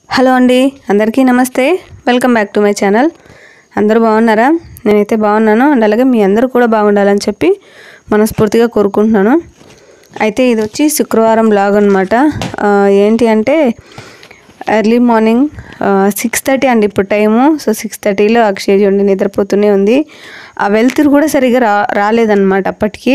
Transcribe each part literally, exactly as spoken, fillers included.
Hello అండి, అందరికీ నమస్తే. Welcome back to my channel. అందరూ బాగున్నారా? నేనైతే బాగున్నాను. అండ్ అలాగే మీ అందరూ కూడా బాగుండాలని చెప్పి మనస్ఫూర్తిగా కోరుకుంటున్నాను. అయితే ఇది వచ్చి శుక్రవారం బ్లాగ్ అనమాట. ఏంటి అంటే ఎర్లీ మార్నింగ్ సిక్స్ థర్టీ అండి ఇప్పుడు టైము. సో సిక్స్ థర్టీలో అక్షయ్ ఉండి నిద్రపోతూనే ఉంది. ఆ వెలుతురు కూడా సరిగ్గా రా రాలేదన్నమాట అప్పటికి.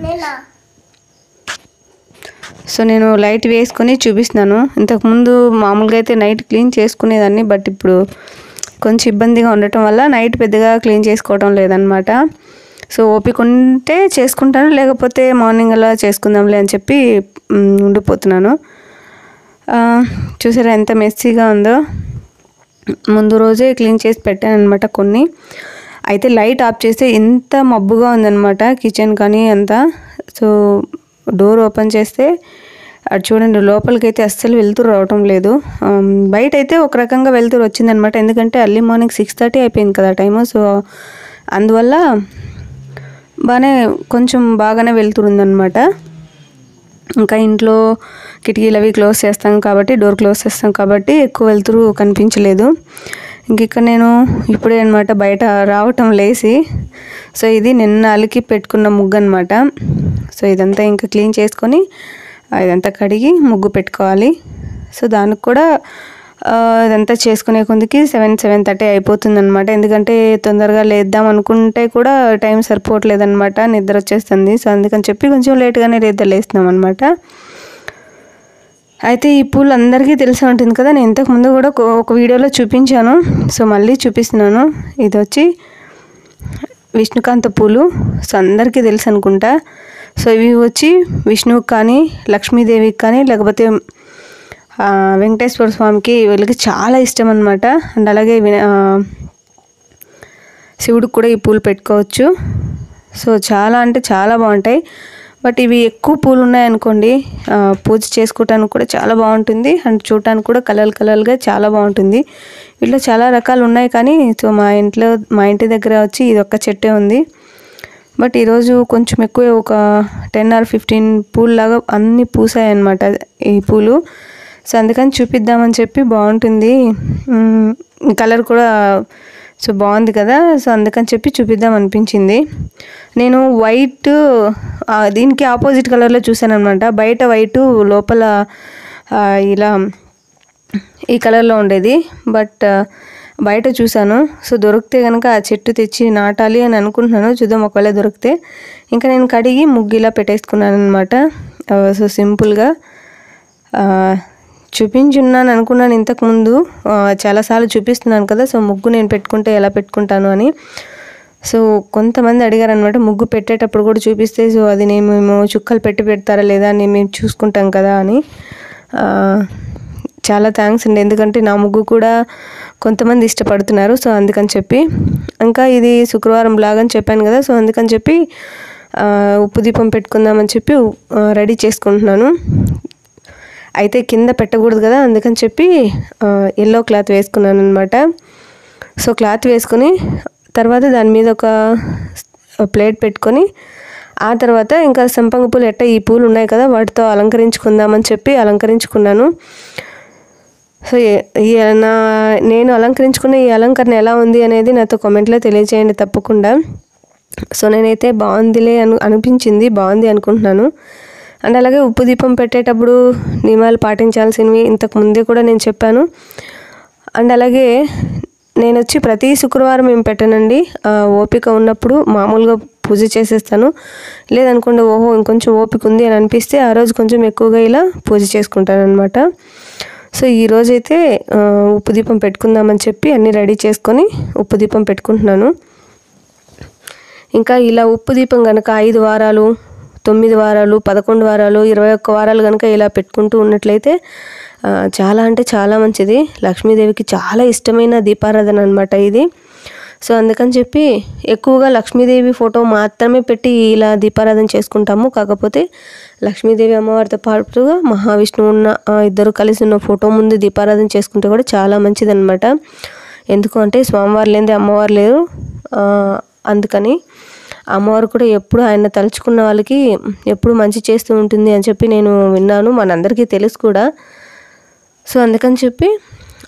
సో నేను లైట్ వేసుకొని చూపిస్తున్నాను. ఇంతకుముందు మామూలుగా అయితే నైట్ క్లీన్ చేసుకునేదాన్ని, బట్ ఇప్పుడు కొంచెం ఇబ్బందిగా ఉండటం వల్ల నైట్ పెద్దగా క్లీన్ చేసుకోవడం లేదనమాట. సో ఓపిక ఉంటే చేసుకుంటాను, లేకపోతే మార్నింగ్ అలా చేసుకుందాంలే అని చెప్పి ఉండిపోతున్నాను. చూసారా ఎంత మెస్సీగా ఉందో. ముందు రోజే క్లీన్ చేసి పెట్టాను అనమాట కొన్ని. అయితే లైట్ ఆఫ్ చేస్తే ఎంత మబ్బుగా ఉందన్నమాట కిచెన్ కానీ అంతా. సో డోర్ ఓపెన్ చేస్తే అటు చూడండి, లోపలికైతే అస్సలు వెలుతురు రావటం లేదు. బయట అయితే ఒక రకంగా వెలుతురు వచ్చిందనమాట, ఎందుకంటే ఎర్లీ మార్నింగ్ సిక్స్ థర్టీ అయిపోయింది కదా టైము. సో అందువల్ల బాగానే కొంచెం బాగానే వెలుతురు ఉందన్నమాట. ఇంకా ఇంట్లో కిటికీలు అవి క్లోజ్ చేస్తాం కాబట్టి, డోర్ క్లోజ్ చేస్తాం కాబట్టి ఎక్కువ వెలుతురు కనిపించలేదు. ఇంక ఇక్కడ నేను ఇప్పుడే అనమాట బయట రావటం లేసి. సో ఇది నిన్న అలికి పెట్టుకున్న ముగ్గు అనమాట. సో ఇదంతా ఇంకా క్లీన్ చేసుకొని ఇదంతా కడిగి ముగ్గు పెట్టుకోవాలి. సో దానికి కూడా ఇదంతా చేసుకునే కొందికి సెవెన్ సెవెన్ థర్టీ అయిపోతుంది అనమాట. ఎందుకంటే తొందరగా లేద్దాం అనుకుంటే కూడా టైం సరిపోవట్లేదన్నమాట, నిద్ర వచ్చేస్తుంది. సో అందుకని చెప్పి కొంచెం లేట్గానే నిద్ర లేస్తున్నాం అనమాట. అయితే ఈ పూలు అందరికీ తెలిసి ఉంటుంది కదా, నేను ఇంతకుముందు కూడా ఒక వీడియోలో చూపించాను. సో మళ్ళీ చూపిస్తున్నాను. ఇది వచ్చి విష్ణుకాంత పూలు. సో అందరికీ తెలుసు అనుకుంటా. సో ఇవి వచ్చి విష్ణువుకి కానీ, లక్ష్మీదేవికి కానీ, లేకపోతే వెంకటేశ్వర స్వామికి వీళ్ళకి చాలా ఇష్టం అనమాట. అండ్ అలాగే శివుడికి కూడా ఈ పూలు పెట్టుకోవచ్చు. సో చాలా అంటే చాలా బాగుంటాయి. బట్ ఇవి ఎక్కువ పూలు ఉన్నాయనుకోండి, పూజ చేసుకోవటానికి కూడా చాలా బాగుంటుంది. అండ్ చూడటానికి కూడా కలర్ కలర్గా చాలా బాగుంటుంది. వీటిలో చాలా రకాలు ఉన్నాయి, కానీ సో మా ఇంట్లో మా ఇంటి దగ్గర వచ్చి ఇది ఒక్క చెట్టే ఉంది. బట్ ఈరోజు కొంచెం ఎక్కువ ఒక టెన్ ఆర్ ఫిఫ్టీన్ పూల్లాగా అన్నీ పూసాయి అన్నమాట ఈ పూలు. సో అందుకని చూపిద్దామని చెప్పి, బాగుంటుంది కలర్ కూడా, సో బాగుంది కదా. సో అందుకని చెప్పి చూపిద్దాం అనిపించింది. నేను వైట్ దీనికి ఆపోజిట్ కలర్లో చూసాను అనమాట. బయట వైటు, లోపల ఇలా ఈ కలర్లో ఉండేది. బట్ బయట చూసాను. సో దొరికితే కనుక ఆ చెట్టు తెచ్చి నాటాలి అని అనుకుంటున్నాను. చూద్దాం ఒకవేళ దొరికితే. ఇంకా నేను కడిగి ముగ్గు ఇలా పెట్టేసుకున్నాను అనమాట. సో సింపుల్గా చూపించున్నాను అనుకున్నాను ఇంతకుముందు, చాలాసార్లు చూపిస్తున్నాను కదా. సో ముగ్గు నేను పెట్టుకుంటే ఎలా పెట్టుకుంటాను అని. సో కొంతమంది అడిగారు అనమాట, ముగ్గు పెట్టేటప్పుడు కూడా చూపిస్తే, సో అది నేను మేము చుక్కలు పెట్టి పెడతారా లేదా అని మేము చూసుకుంటాం కదా అని. చాలా థ్యాంక్స్ అండి, ఎందుకంటే నా ముగ్గు కూడా కొంతమంది ఇష్టపడుతున్నారు. సో అందుకని చెప్పి, ఇంకా ఇది శుక్రవారం బ్లాగ్ అని చెప్పాను కదా. సో అందుకని చెప్పి ఉప్పు దీపం పెట్టుకుందామని చెప్పి రెడీ చేసుకుంటున్నాను. అయితే కింద పెట్టకూడదు కదా, అందుకని చెప్పి ఎల్లో క్లాత్ వేసుకున్నాను అనమాట. సో క్లాత్ వేసుకొని తర్వాత దాని మీద ఒక ప్లేట్ పెట్టుకొని, ఆ తర్వాత ఇంకా సంపంగి పూలు ఎట్ట ఈ పూలు ఉన్నాయి కదా వాటితో అలంకరించుకుందామని చెప్పి అలంకరించుకున్నాను. సో ఈ నా నేను అలంకరించుకున్న ఈ అలంకరణ ఎలా ఉంది అనేది నాతో కామెంట్లో తెలియజేయండి తప్పకుండా. సో నేనైతే బాగుందిలే అను అనిపించింది బాగుంది అనుకుంటున్నాను. అండ్ అలాగే ఉప్పు దీపం పెట్టేటప్పుడు నియమాలు పాటించాల్సినవి ఇంతకు ముందే కూడా నేను చెప్పాను. అండ్ అలాగే నేను వచ్చి ప్రతి శుక్రవారం ఏం పెట్టానండి, ఓపిక ఉన్నప్పుడు మామూలుగా పూజ చేసేస్తాను. లేదనుకోండి ఓహో ఇంకొంచెం ఓపిక ఉంది అని అనిపిస్తే ఆ రోజు కొంచెం ఎక్కువగా ఇలా పూజ చేసుకుంటాను అనమాట. సో ఈరోజైతే ఉప్పు దీపం పెట్టుకుందామని చెప్పి అన్నీ రెడీ చేసుకొని ఉప్పు దీపం పెట్టుకుంటున్నాను. ఇంకా ఇలా ఉప్పు దీపం కనుక ఐదు వారాలు, తొమ్మిది వారాలు, పదకొండు వారాలు, ఇరవై ఒక్క వారాలు కనుక ఇలా పెట్టుకుంటూ ఉన్నట్లయితే చాలా అంటే చాలా మంచిది. లక్ష్మీదేవికి చాలా ఇష్టమైన దీపారాధన అనమాట ఇది. సో అందుకని చెప్పి ఎక్కువగా లక్ష్మీదేవి ఫోటో మాత్రమే పెట్టి ఇలా దీపారాధన చేసుకుంటాము. కాకపోతే లక్ష్మీదేవి అమ్మవారితో పాటుగా మహావిష్ణువు ఉన్న ఇద్దరు కలిసి ఉన్న ఫోటో ముందు దీపారాధన చేసుకుంటే కూడా చాలా మంచిది అనమాట. ఎందుకు అంటే స్వామివారు లేనిదే అమ్మవారు లేరు. అందుకని అమ్మవారు కూడా ఎప్పుడు ఆయన తలుచుకున్న వాళ్ళకి ఎప్పుడు మంచి చేస్తూ ఉంటుంది అని చెప్పి నేను విన్నాను, మనందరికీ తెలుసు కూడా. సో అందుకని చెప్పి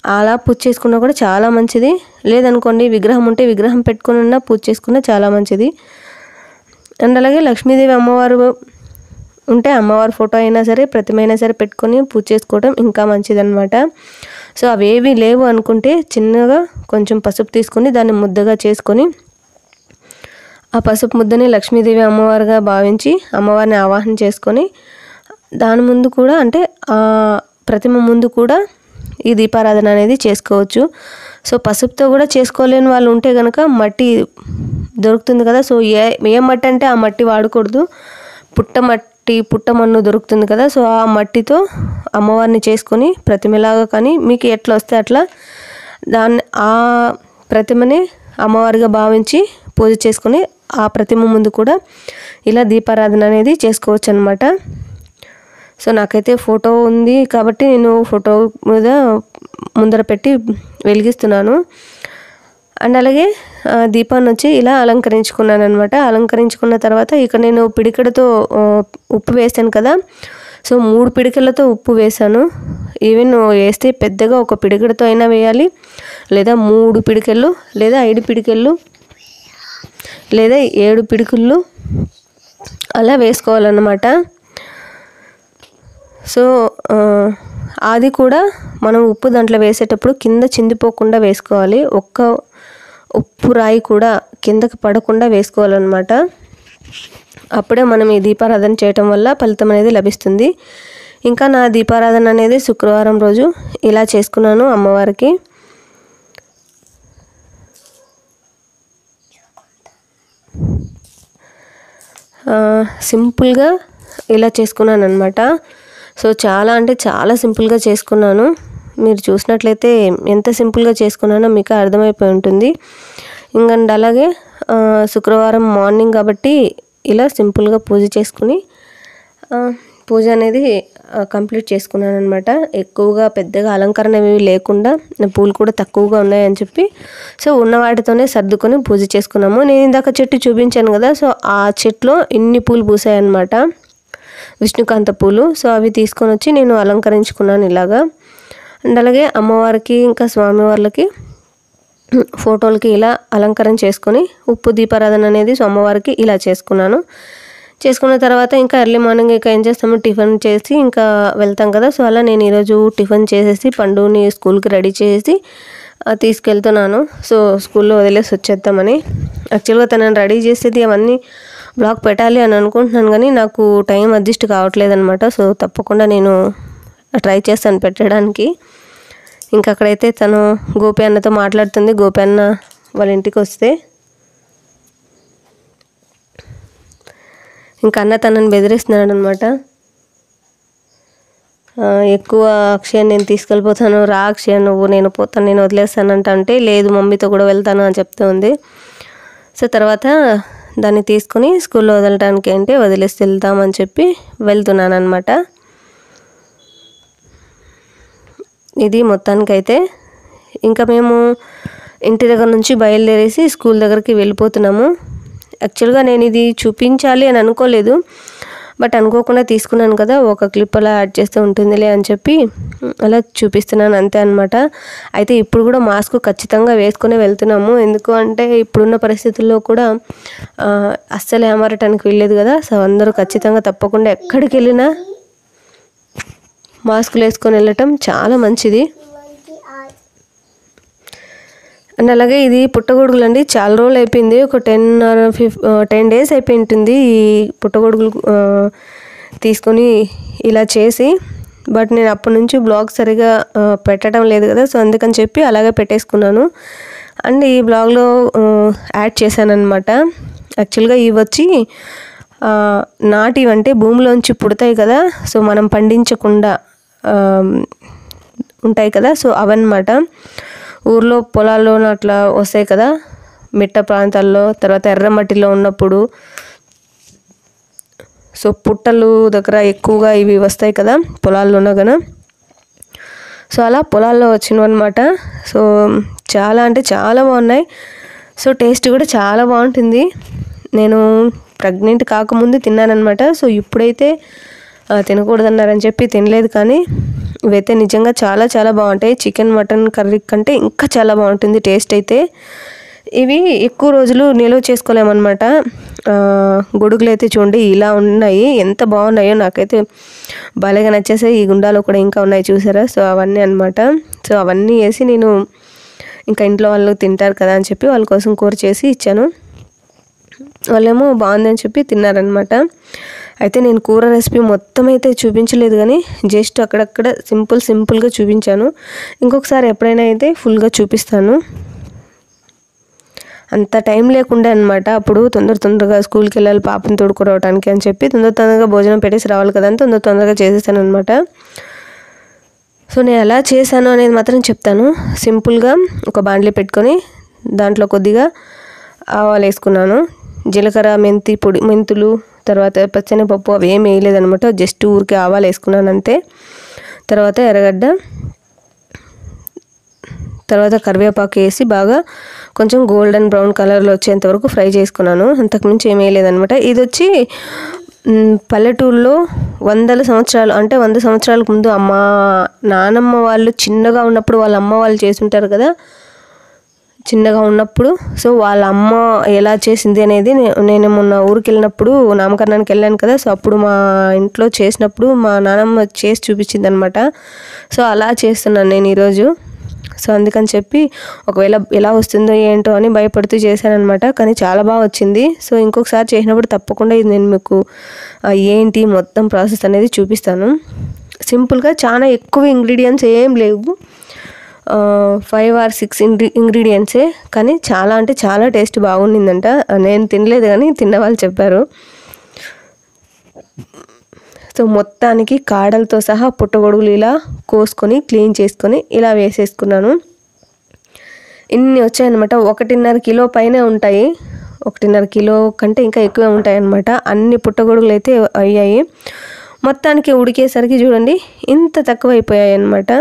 అలా పూజ చేసుకున్నా కూడా చాలా మంచిది. లేదనుకోండి విగ్రహం ఉంటే విగ్రహం పెట్టుకుని ఉన్నా పూజ చేసుకున్నా చాలా మంచిది. అండ్ అలాగే లక్ష్మీదేవి అమ్మవారు ఉంటే అమ్మవారి ఫోటో అయినా సరే ప్రతిమ అయినా సరే పెట్టుకొని పూజ చేసుకోవడం ఇంకా మంచిదన్నమాట. సో అవేవి లేవు అనుకుంటే చిన్నగా కొంచెం పసుపు తీసుకొని దాన్ని ముద్దగా చేసుకొని ఆ పసుపు ముద్దని లక్ష్మీదేవి అమ్మవారుగా భావించి అమ్మవారిని ఆవాహన చేసుకొని దాని ముందు కూడా అంటే ఆ ప్రతిమ ముందు కూడా ఈ దీపారాధన అనేది చేసుకోవచ్చు. సో పసుపుతో కూడా చేసుకోలేని వాళ్ళు ఉంటే కనుక మట్టి దొరుకుతుంది కదా, సో ఏ ఏ మట్టి అంటే ఆ మట్టి వాడకూడదు. పుట్ట మట్టి పుట్ట మన్ను దొరుకుతుంది కదా, సో ఆ మట్టితో అమ్మవారిని చేసుకొని ప్రతిమలాగా కానీ మీకు ఎట్లా వస్తే అట్లా దాన్ని ఆ ప్రతిమని అమ్మవారిగా భావించి పూజ చేసుకొని ఆ ప్రతిమ ముందు కూడా ఇలా దీపారాధన అనేది చేసుకోవచ్చు అనమాట. సో నాకైతే ఫోటో ఉంది కాబట్టి నేను ఫోటో మీద ముందర పెట్టి వెలిగిస్తున్నాను. అండ్ అలాగే దీపాన్ని వచ్చి ఇలా అలంకరించుకున్నాను అనమాట. అలంకరించుకున్న తర్వాత ఇక నేను పిడికెడతో ఉప్పు వేసాను కదా, సో మూడు పిడికెలతో ఉప్పు వేసాను. ఈవెన్ వేస్తే పెద్దగా ఒక పిడికెడతో అయినా వేయాలి, లేదా మూడు పిడికెళ్ళు లేదా ఐదు పిడికెళ్ళు లేదా ఏడు పిడికిళ్ళు అలా వేసుకోవాలన్నమాట. సో అది కూడా మనం ఉప్పు దాంట్లో వేసేటప్పుడు కింద చిందిపోకుండా వేసుకోవాలి. ఒక్క ఉప్పు రాయి కూడా కిందకి పడకుండా వేసుకోవాలన్నమాట. అప్పుడే మనం ఈ దీపారాధన చేయటం వల్ల ఫలితం అనేది లభిస్తుంది. ఇంకా నా దీపారాధన అనేది శుక్రవారం రోజు ఇలా చేసుకున్నాను అమ్మవారికి. సింపుల్గా ఇలా చేసుకున్నాను అనమాట. సో చాలా అంటే చాలా సింపుల్గా చేసుకున్నాను. మీరు చూసినట్లయితే ఎంత సింపుల్గా చేసుకున్నానో మీకు అర్థమైపోయి ఉంటుంది. ఇంకా అలాగే శుక్రవారం మార్నింగ్ కాబట్టి ఇలా సింపుల్గా పూజ చేసుకుని పూజ అనేది కంప్లీట్ చేసుకున్నాను అనమాట. ఎక్కువగా పెద్దగా అలంకరణ ఏమీ లేకుండా పూలు కూడా తక్కువగా ఉన్నాయని చెప్పి సో ఉన్న వాటితోనే సర్దుకొని పూజ చేసుకున్నాము. నేను ఇందాక చెట్టు చూపించాను కదా, సో ఆ చెట్లో ఇన్ని పూలు పూసాయన్నమాట, విష్ణుకాంత పూలు. సో అవి తీసుకొని వచ్చి నేను అలంకరించుకున్నాను ఇలాగా. అండ్ అలాగే అమ్మవారికి ఇంకా స్వామివార్లకి ఫోటోలకి ఇలా అలంకరణ చేసుకొని ఉప్పు దీపారాధన అనేది సో అమ్మవారికి ఇలా చేసుకున్నాను. చేసుకున్న తర్వాత ఇంకా ఎర్లీ మార్నింగ్ ఇంకా ఏం చేస్తాము, టిఫిన్ చేసి ఇంకా వెళ్తాం కదా. సో అలా నేను ఈరోజు టిఫిన్ చేసేసి పండుని స్కూల్కి రెడీ చేసి తీసుకెళ్తున్నాను. సో స్కూల్లో వదిలేసి వచ్చేద్దామని. యాక్చువల్గా తనని రెడీ చేసేది అవన్నీ బ్లాగ్ పెట్టాలి అని అనుకుంటున్నాను, కానీ నాకు టైం అడ్జస్ట్ కావట్లేదు అనమాట. సో తప్పకుండా నేను ట్రై చేస్తాను పెట్టడానికి. ఇంకా అక్కడైతే తను గోపి అన్నతో మాట్లాడుతుంది. గోపి అన్న వాళ్ళ ఇంటికి వస్తే ఇంకా అన్న తనని బెదిరిస్తున్నాడు అనమాట. ఎక్కువ అక్షయ నేను తీసుకెళ్ళిపోతాను, రా అక్షయ నువ్వు, నేను పోతాను, నేను వదిలేస్తానంట అంటే లేదు మమ్మీతో కూడా వెళ్తాను అని చెప్తూ ఉంది. సో తర్వాత దాన్ని తీసుకొని స్కూల్లో వదలడానికి అంటే వదిలేసి వెళ్తామని చెప్పి వెళ్తున్నాను అనమాట. ఇది మొత్తానికైతే ఇంకా మేము ఇంటి దగ్గర నుంచి బయలుదేరేసి స్కూల్ దగ్గరికి వెళ్ళిపోతున్నాము. యాక్చువల్గా నేను ఇది చూపించాలి అని అనుకోలేదు, బట్ అనుకోకుండా తీసుకున్నాను కదా, ఒక క్లిప్ అలా యాడ్ చేస్తూ ఉంటుందిలే అని చెప్పి అలా చూపిస్తున్నాను అంతే అనమాట. అయితే ఇప్పుడు కూడా మాస్క్ ఖచ్చితంగా వేసుకునే వెళ్తున్నాము. ఎందుకు అంటే ఇప్పుడున్న పరిస్థితుల్లో కూడా అస్సలు ఏమారటానికి వెళ్ళలేదు కదా. సో అందరూ ఖచ్చితంగా తప్పకుండా ఎక్కడికి వెళ్ళినా మాస్కులు వేసుకొని వెళ్ళటం చాలా మంచిది. అండ్ అలాగే ఇది పుట్టగొడుగులు అండి. చాలా రోజులు అయిపోయింది, ఒక టెన్ ఫిఫ్ టెన్ డేస్ అయిపోయి ఉంటుంది ఈ పుట్టగొడుగులు తీసుకొని ఇలా చేసి. బట్ నేను అప్పటి నుంచి బ్లాగ్ సరిగా పెట్టడం లేదు కదా, సో అందుకని చెప్పి అలాగే పెట్టేసుకున్నాను. అండ్ ఈ బ్లాగ్లో యాడ్ చేశాను అనమాట. యాక్చువల్గా ఇవి వచ్చి నాటివి అంటే భూమిలోంచి పుడతాయి కదా, సో మనం పండించకుండా ఉంటాయి కదా, సో అవన్నమాట. ఊర్లో పొలాల్లో అట్లా వస్తాయి కదా మిట్ట ప్రాంతాల్లో, తర్వాత ఎర్రమట్టిలో ఉన్నప్పుడు సో పుట్టలు దగ్గర ఎక్కువగా ఇవి వస్తాయి కదా పొలాల్లోనో కదా. సో అలా పొలాల్లో వచ్చినవి అనమాట. సో చాలా అంటే చాలా బాగున్నాయి. సో టేస్ట్ కూడా చాలా బాగుంటుంది. నేను ప్రెగ్నెంట్ కాకముందు తిన్నానమాట. సో ఇప్పుడైతే తినకూడదన్నారని చెప్పి తినలేదు, కానీ ఇవైతే నిజంగా చాలా చాలా బాగుంటాయి. చికెన్ మటన్ కర్రీ కంటే ఇంకా చాలా బాగుంటుంది టేస్ట్ అయితే. ఇవి ఎక్కువ రోజులు నిల్వ చేసుకోలేమన్నమాట. గొడుగులు అయితే చూడండి ఇలా ఉన్నాయి, ఎంత బాగున్నాయో నాకైతే బాగా నచ్చేసాయి. ఈ గుండాలో కూడా ఇంకా ఉన్నాయి చూసారా. సో అవన్నీ అనమాట. సో అవన్నీ వేసి నేను ఇంకా ఇంట్లో వాళ్ళు తింటారు కదా అని చెప్పి వాళ్ళ కోసం కూర చేసి ఇచ్చాను. వాళ్ళేమో బాగుందని చెప్పి తిన్నారనమాట. అయితే నేను కూర రెసిపీ మొత్తం అయితే చూపించలేదు కానీ జస్ట్ అక్కడక్కడ సింపుల్ సింపుల్గా చూపించాను. ఇంకొకసారి ఎప్పుడైనా అయితే ఫుల్గా చూపిస్తాను. అంత టైం లేకుండా అనమాట. అప్పుడు తొందర తొందరగా స్కూల్కి వెళ్ళాలి పాపని తోడుకురావడానికి అని చెప్పి తొందర తొందరగా భోజనం పెట్టేసి రావాలి కదా అని తొందర తొందరగా చేసేసాను అనమాట. సో నేను ఎలా చేశాను అనేది మాత్రం చెప్తాను. సింపుల్గా ఒక బాండ్లీ పెట్టుకొని దాంట్లో కొద్దిగా ఆవాలు వేసుకున్నాను, జీలకర్ర, మెంతి పొడి, మెంతులు, తర్వాత పచ్చెనపప్పు అవి ఏమి వేయలేదనమాట. జస్ట్ ఊరికే ఆవాలు వేసుకున్నాను అంతే. తర్వాత ఎర్రగడ్డ, తర్వాత కరివేపాకు వేసి బాగా కొంచెం గోల్డెన్ బ్రౌన్ కలర్లో వచ్చేంత వరకు ఫ్రై చేసుకున్నాను. అంతకుమించి ఏమీ వేయలేదనమాట. ఇది వచ్చి పల్లెటూరులో వందల సంవత్సరాలు అంటే వంద సంవత్సరాలకు ముందు అమ్మ నానమ్మ వాళ్ళు చిన్నగా ఉన్నప్పుడు వాళ్ళ అమ్మ వాళ్ళు చేస్తుంటారు కదా, చిన్నగా ఉన్నప్పుడు. సో వాళ్ళ అమ్మ ఎలా చేసింది అనేది నేను మొన్న ఊరికి వెళ్ళినప్పుడు నామకరణానికి వెళ్ళాను కదా. సో అప్పుడు మా ఇంట్లో చేసినప్పుడు మా నానమ్మ చేసి చూపించింది అనమాట. సో అలా చేస్తున్నాను నేను ఈరోజు. సో అందుకని చెప్పి ఒకవేళ ఎలా వస్తుందో ఏంటో అని భయపడుతూ చేశానమాట. కానీ చాలా బాగా వచ్చింది. సో ఇంకొకసారి చేసినప్పుడు తప్పకుండా ఇది నేను మీకు ఏంటి మొత్తం ప్రాసెస్ అనేది చూపిస్తాను. సింపుల్గా చాలా ఎక్కువ ఇంగ్రీడియంట్స్ ఏం లేవు, ఫైవ్ ఆర్ సిక్స్ ఇంగ్రీ ఇంగ్రీడియంట్సే కానీ చాలా అంటే చాలా టేస్ట్ బాగుండిందంట. నేను తినలేదు కానీ తిన్న వాళ్ళు చెప్పారు. సో మొత్తానికి కాడలతో సహా పుట్టగొడుగులు ఇలా కోసుకొని క్లీన్ చేసుకొని ఇలా వేసేసుకున్నాను. ఇన్ని వచ్చాయన్నమాట. ఒకటిన్నర కిలో పైనే ఉంటాయి, ఒకటిన్నర కిలో కంటే ఇంకా ఎక్కువే ఉంటాయి అన్నమాట. అన్ని పుట్టగొడుగులు అయితే అయ్యాయి. మొత్తానికి ఉడికేసరికి చూడండి ఇంత తక్కువ అయిపోయాయి అన్నమాట.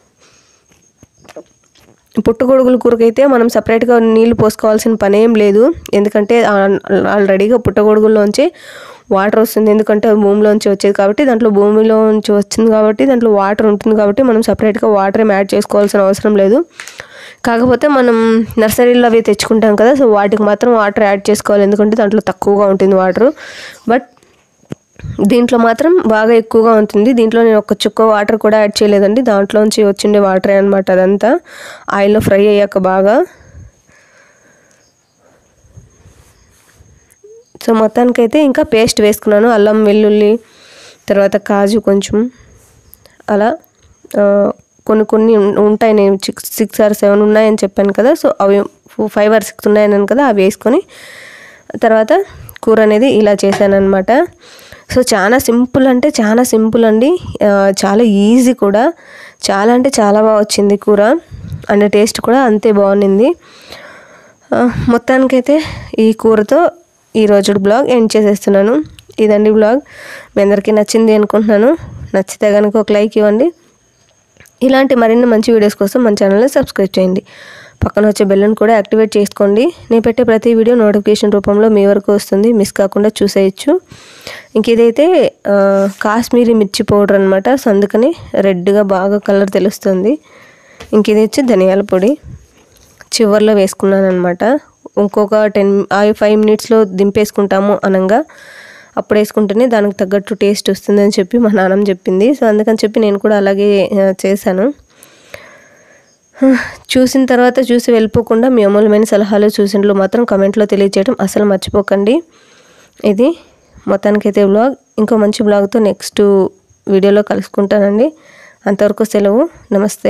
పుట్టగొడుగుల కూరకైతే మనం సపరేట్గా నీళ్లు పోసుకోవాల్సిన పని ఏం లేదు, ఎందుకంటే ఆల్రెడీగా పుట్టగొడుగుల్లోంచి వాటర్ వస్తుంది. ఎందుకంటే భూమిలోంచి వచ్చేది కాబట్టి, దాంట్లో భూమిలోంచి వచ్చింది కాబట్టి దాంట్లో వాటర్ ఉంటుంది కాబట్టి మనం సపరేట్గా వాటర్ ఏం యాడ్ చేసుకోవాల్సిన అవసరం లేదు. కాకపోతే మనం నర్సరీలో అవి తెచ్చుకుంటాం కదా, సో వాటికి మాత్రం వాటర్ యాడ్ చేసుకోవాలి, ఎందుకంటే దాంట్లో తక్కువగా ఉంటుంది వాటర్. బట్ దీంట్లో మాత్రం బాగా ఎక్కువగా ఉంటుంది. దీంట్లో నేను ఒక చుక్క వాటర్ కూడా యాడ్ చేయలేదండి, దాంట్లోంచి వచ్చిండే వాటరే అనమాట. అదంతా ఆయిల్లో ఫ్రై అయ్యాక బాగా. సో మొత్తానికైతే ఇంకా పేస్ట్ వేసుకున్నాను, అల్లం వెల్లుల్లి, తర్వాత కాజు కొంచెం అలా కొన్ని కొన్ని ఉంటాయి. నేను సిక్స్ సిక్స్ ఆర్ సెవెన్ ఉన్నాయని చెప్పాను కదా, సో అవి ఫైవ్ ఆర్ సిక్స్ ఉన్నాయన్నాను కదా, అవి వేసుకొని తర్వాత కూర అనేది ఇలా చేశాను అనమాట. సో చాలా సింపుల్ అంటే చాలా సింపుల్ అండి, చాలా ఈజీ కూడా. చాలా అంటే చాలా బాగా వచ్చింది కూర, అండ్ టేస్ట్ కూడా అంతే బాగుంది. మొత్తానికైతే ఈ కూరతో ఈరోజు బ్లాగ్ ఎండ్ చేసేస్తున్నాను. ఇదండి బ్లాగ్. మీ అందరికీ నచ్చింది అనుకుంటున్నాను. నచ్చితే కనుక ఒక లైక్ ఇవ్వండి. ఇలాంటి మరిన్ని మంచి వీడియోస్ కోసం మన ఛానల్ని సబ్స్క్రైబ్ చేయండి. పక్కన వచ్చే బెల్లను కూడా యాక్టివేట్ చేసుకోండి. నేను పెట్టే ప్రతి వీడియో నోటిఫికేషన్ రూపంలో మీ వరకు వస్తుంది, మిస్ కాకుండా చూసేయచ్చు. ఇంక ఇదైతే కాశ్మీరీ మిర్చి పౌడర్ అనమాట, సో అందుకని రెడ్గా బాగా కలర్ తెలుస్తుంది. ఇంక ఇది వచ్చి ధనియాల పొడి చివర్లో వేసుకున్నాను అనమాట. ఇంకొక టెన్ ఫైవ్ మినిట్స్లో దింపేసుకుంటాము అనగా అప్పుడు వేసుకుంటేనే దానికి తగ్గట్టు టేస్ట్ వస్తుందని చెప్పి మా నాన్నమ్మ చెప్పింది. సో అందుకని చెప్పి నేను కూడా అలాగే చేశాను. చూసిన తర్వాత చూసి వెళ్ళిపోకుండా మీ అమూల్యమైన సలహాలు సూచనలు మాత్రం కమెంట్లో తెలియజేయడం అసలు మర్చిపోకండి. ఇది మొత్తానికైతే బ్లాగ్. ఇంకో మంచి బ్లాగ్తో నెక్స్ట్ వీడియోలో కలుసుకుంటానండి. అంతవరకు సెలవు, నమస్తే.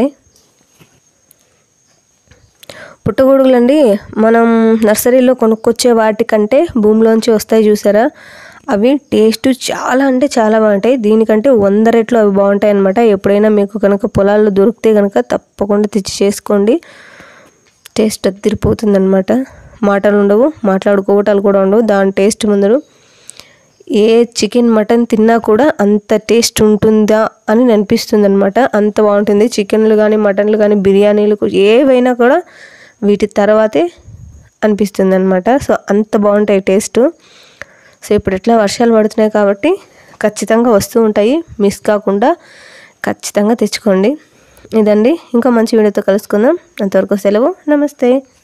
పుట్టగొడుగులండి మనం నర్సరీలో కొనుక్కొచ్చే వాటికంటే భూమిలోంచి వస్తాయి చూసారా, అవి టేస్ట్ చాలా అంటే చాలా బాగుంటాయి. దీనికంటే వంద రెట్లు అవి బాగుంటాయి అన్నమాట. ఎప్పుడైనా మీకు కనుక పొలాల్లో దొరికితే కనుక తప్పకుండా తెచ్చి చేసుకోండి, టేస్ట్ అదిరిపోతుంది అనమాట. మాటలు ఉండవు, మాట్లాడుకోవటాలు కూడా ఉండవు, దాని టేస్ట్ ముందరు ఏ చికెన్ మటన్ తిన్నా కూడా అంత టేస్ట్ ఉంటుందా అని అనిపిస్తుంది అనమాట. అంత బాగుంటుంది. చికెన్లు కానీ మటన్లు కానీ బిర్యానీలు ఏవైనా కూడా వీటి తర్వాతే అనిపిస్తుంది అనమాట. సో అంత బాగుంటాయి టేస్ట్. సో ఇప్పుడు ఎట్లా వర్షాలు పడుతున్నాయి కాబట్టి ఖచ్చితంగా వస్తూ ఉంటాయి, మిస్ కాకుండా ఖచ్చితంగా తెచ్చుకోండి. ఇదండి, ఇంకో మంచి వీడియోతో కలుసుకుందాం. అంతవరకు సెలవు. నమస్తే.